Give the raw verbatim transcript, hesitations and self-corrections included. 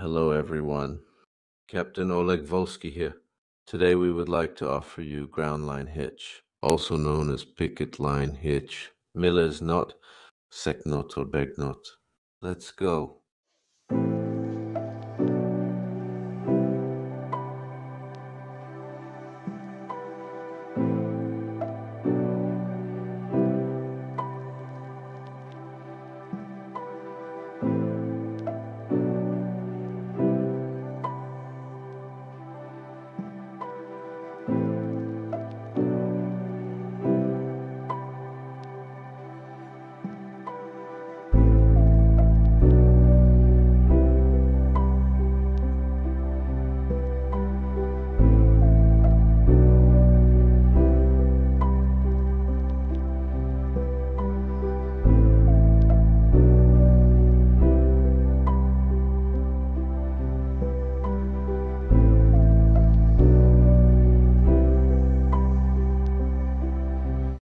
Hello, everyone. Captain Oleg Volsky here. Today we would like to offer you ground line hitch, also known as picket line hitch, Miller's knot, sec knot or beg knot. Let's go.